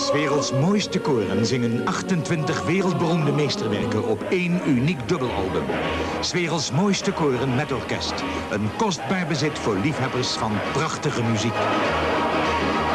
'S werelds mooiste koren zingen 28 wereldberoemde meesterwerken op één uniek dubbelalbum. 'S werelds mooiste koren met orkest. Een kostbaar bezit voor liefhebbers van prachtige muziek.